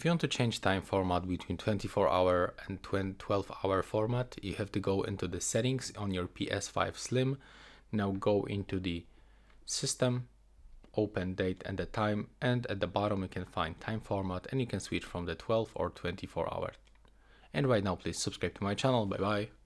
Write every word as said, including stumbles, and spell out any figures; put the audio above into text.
If you want to change time format between twenty-four hour and twelve hour format, you have to go into the settings on your P S five Slim. Now go into the system, open date and the time, and at the bottom you can find time format and you can switch from the twelve or twenty-four hour. And right now please subscribe to my channel. Bye bye.